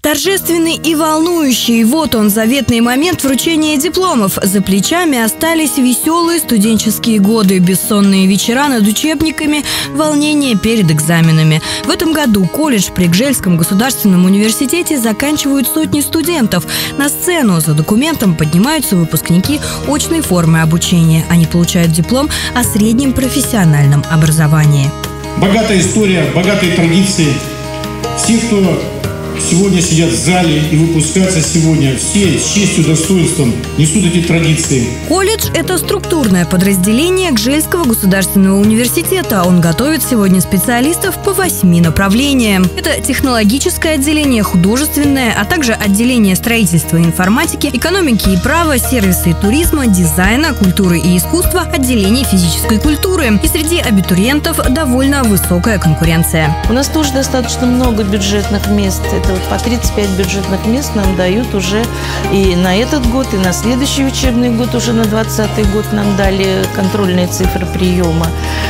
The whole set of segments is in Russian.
Торжественный и волнующий. Вот он, заветный момент вручения дипломов. За плечами остались веселые студенческие годы, бессонные вечера над учебниками, волнение перед экзаменами. В этом году колледж при Гжельском государственном университете заканчивают сотни студентов. На сцену за документом поднимаются выпускники очной формы обучения. Они получают диплом о среднем профессиональном образовании. Богатая история, богатые традиции. Все, кто сегодня сидят в зале и выпускаются сегодня, все с честью и достоинством несут эти традиции. Колледж – это структурное подразделение Гжельского государственного университета. Он готовит сегодня специалистов по 8 направлениям. Это технологическое отделение, художественное, а также отделение строительства и информатики, экономики и права, сервиса и туризма, дизайна, культуры и искусства, отделение физической культуры. И среди абитуриентов довольно высокая конкуренция. У нас тоже достаточно много бюджетных мест. Это вот по 35 бюджетных мест нам дают уже и на этот год, и на следующий учебный год, уже на 2020 год нам дали контрольные цифры приема.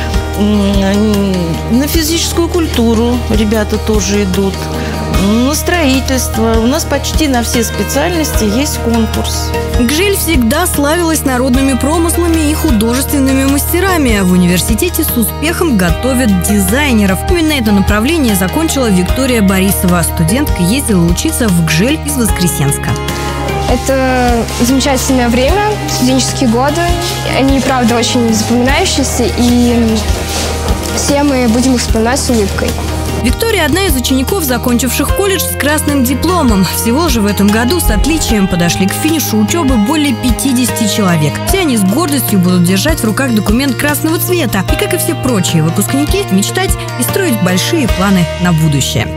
На физическую культуру ребята тоже идут. На строительство. У нас почти на все специальности есть конкурс. Гжель всегда славилась народными промыслами и художественными мастерами. В университете с успехом готовят дизайнеров. Именно это направление закончила Виктория Борисова. Студентка ездила учиться в Гжель из Воскресенска. Это замечательное время, студенческие годы. Они, правда, очень запоминающиеся, и все мы будем их вспоминать с улыбкой. Виктория – одна из учеников, закончивших колледж с красным дипломом. Всего же в этом году с отличием подошли к финишу учебы более 50 человек. Все они с гордостью будут держать в руках документ красного цвета и, как и все прочие выпускники, мечтать и строить большие планы на будущее.